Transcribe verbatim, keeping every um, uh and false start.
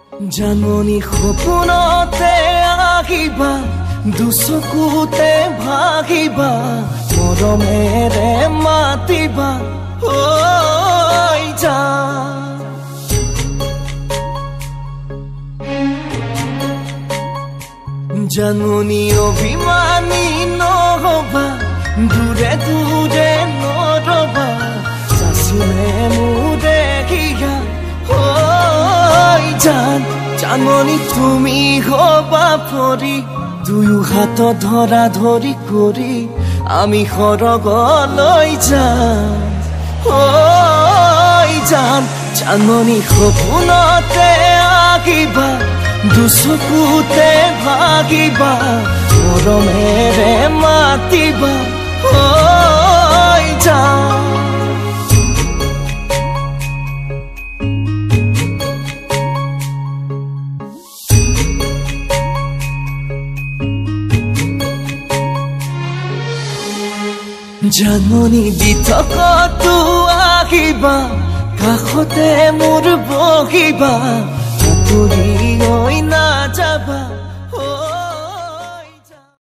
জাননী সপোনতে আহিবা, দুচকুতে ভাগিবা, মৰমেৰে মাতিবা ঐ জান। জাননী অভিমানী নহবা, দূৰে দূৰে নৰবা, চাচিলে মোৰ দেখিয়া ঐ জান। জাননী তুমি হবা পৰি, দুয়ো হাত ধৰা ধৰি কৰি আমি সৰগলৈ যাম ঐ জান। জাননী সপোনতে আহিবা, দুচকুতে ভাগিবা, মৰমেৰে মাতিবা ঐ জান। জাননী বিতকতো আহিবা, কাষতে মোৰ বহিবা, আঁতৰি ঐ নাযাবা।